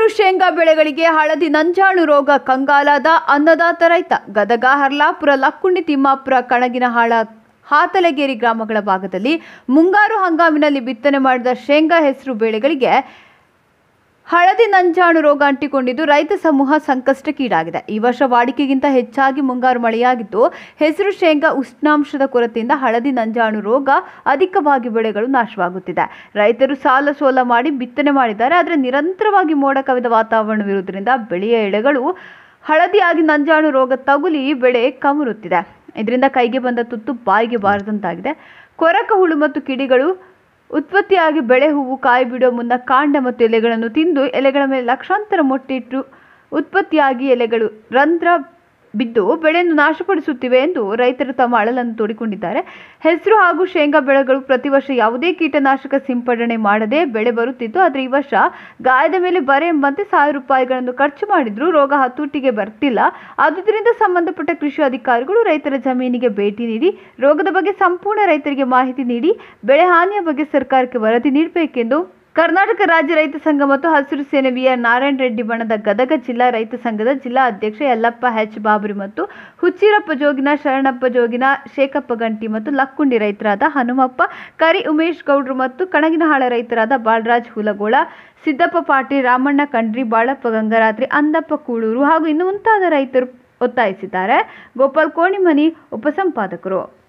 ಶೇಂಗಾ ಬೆಳೆಗಳಿಗೆ ಹಳದಿ ನಂಜಾಣು ರೋಗ ಕಂಗಾಲಾದ ಅನ್ನದಾತ ರೈತ. ಗದಗ, ಹರ್ಲಾಪುರ, ಲಕ್ಕುಂಡಿ, ತಿಮ್ಮಾಪುರ, ಕಣಗಿನಹಾಳ, ಹಾತಲಗೇರಿ ಗ್ರಾಮಗಳ ಭಾಗದಲ್ಲಿ ಮುಂಗಾರು ಹಂಗಾಮಿನಲ್ಲಿ ಬಿತ್ತನೆ ಮಾಡಿದ ಶೇಂಗಾ ಹೆಸರು ಬೆಳೆಗಳಿಗೆ ಹಳದಿ ನಂಜಾಣು ರೋಗ ಅಂಟಿಕೊಂಡಿದ್ದು ರೈತ ಸಮೂಹ ಸಂಕಷ್ಟಕ್ಕೀಡಾಗಿದೆ. ಈ ವರ್ಷ ವಾಡಿಕೆಗಿಂತ ಹೆಚ್ಚಾಗಿ ಮುಂಗಾರು ಮಳೆಯಾಗಿದ್ದು ಹೆಸರು ಶೇಂಗಾ ಉಷ್ಣಾಂಶದ ಕೊರತೆಯಿಂದ ಹಳದಿ ನಂಜಾಣು ರೋಗ ಅಧಿಕವಾಗಿ ಬೆಳೆಗಳು ನಾಶವಾಗುತ್ತಿದೆ. ರೈತರು ಸಾಲ ಸೋಲ ಮಾಡಿ ಬಿತ್ತನೆ ಮಾಡಿದ್ದಾರೆ. ಆದರೆ ನಿರಂತರವಾಗಿ ಮೋಡ ಕವಿದ ವಾತಾವರಣವಿರುವುದರಿಂದ ಬೆಳೆಯ ಎಳೆಗಳು ಹಳದಿಯಾಗಿ ನಂಜಾಣು ರೋಗ ತಗುಲಿ ಬೆಳೆ ಕಮರುತ್ತಿದೆ. ಇದರಿಂದ ಕೈಗೆ ಬಂದ ತುತ್ತು ಬಾಯಿಗೆ ಬಾರದಂತಾಗಿದೆ. ಕೊರಕ ಹುಳು ಮತ್ತು ಕಿಡಿಗಳು ಉತ್ಪತ್ತಿಯಾಗಿ ಬೆಳೆ ಹೂವು ಕಾಯಿ ಬಿಡುವ ಮುನ್ನ ಕಾಂಡ ಮತ್ತು ಎಲೆಗಳನ್ನು ತಿಂದು ಎಲೆಗಳ ಮೇಲೆ ಲಕ್ಷಾಂತರ ಮೊಟ್ಟೆಯಿಟ್ಟು ಉತ್ಪತ್ತಿಯಾಗಿ ಎಲೆಗಳು ರಂಧ್ರ ಬಿದ್ದು ಬೆಳೆಯನ್ನು ನಾಶಪಡಿಸುತ್ತಿವೆ ಎಂದು ರೈತರು ತಮ್ಮ ಅಳಲನ್ನು ತೋಡಿಕೊಂಡಿದ್ದಾರೆ. ಹೆಸರು ಹಾಗೂ ಶೇಂಗಾ ಬೆಳೆಗಳು ಪ್ರತಿ ವರ್ಷ ಯಾವುದೇ ಕೀಟನಾಶಕ ಸಿಂಪಡಣೆ ಮಾಡದೆ ಬೆಳೆ ಬರುತ್ತಿತ್ತು. ಆದರೆ ಈ ವರ್ಷ ಗಾಯದ ಮೇಲೆ ಬರೆ ಎಂಬಂತೆ ₹1000 ಖರ್ಚು ಮಾಡಿದ್ರೂ ರೋಗ ಹತೋಟಿಗೆ ಬರ್ತಿಲ್ಲ. ಆದುದರಿಂದ ಸಂಬಂಧಪಟ್ಟ ಕೃಷಿ ಅಧಿಕಾರಿಗಳು ರೈತರ ಜಮೀನಿಗೆ ಭೇಟಿ ನೀಡಿ ರೋಗದ ಬಗ್ಗೆ ಸಂಪೂರ್ಣ ರೈತರಿಗೆ ಮಾಹಿತಿ ನೀಡಿ ಬೆಳೆ ಹಾನಿಯ ಬಗ್ಗೆ ಸರ್ಕಾರಕ್ಕೆ ವರದಿ ನೀಡಬೇಕೆಂದು ಕರ್ನಾಟಕ ರಾಜ್ಯ ರೈತ ಸಂಘ ಮತ್ತು ಹಸಿರು ಸೇನೆ ವಿ.ಆರ್. ನಾರಾಯಣ ರೆಡ್ಡಿ ಬಣದ ಗದಗ ಜಿಲ್ಲಾ ರೈತ ಸಂಘದ ಜಿಲ್ಲಾ ಅಧ್ಯಕ್ಷ ಯಲ್ಲಪ್ಪ ಹೆಚ್. ಬಾಬರಿ ಮತ್ತು ಹುಚ್ಚಿರಪ್ಪ ಜೋಗಿನ, ಶರಣಪ್ಪ ಜೋಗಿನ, ಶೇಖಪ್ಪ ಗಂಟಿ ಮತ್ತು ಲಕ್ಕುಂಡಿ ರೈತರಾದ ಹನುಮಪ್ಪ ಕರಿ, ಉಮೇಶ್ ಗೌಡ್ರು ಮತ್ತು ಕಣಗಿನಹಾಳ ರೈತರಾದ ಬಾಲರಾಜ್ ಹುಲಗೋಳ, ಸಿದ್ದಪ್ಪ ಪಾಟೀಲ್, ರಾಮಣ್ಣ ಕಂಡ್ರಿ, ಬಾಳಪ್ಪ ಗಂಗರಾತ್ರಿ, ಅಂದಪ್ಪ ಕೂಳೂರು ಹಾಗೂ ಇನ್ನು ಮುಂತಾದ ರೈತರು ಒತ್ತಾಯಿಸಿದ್ದಾರೆ. ಗೋಪಾಲ್ ಕೋಣಿಮನಿ ಉಪಸಂಪಾದಕರು.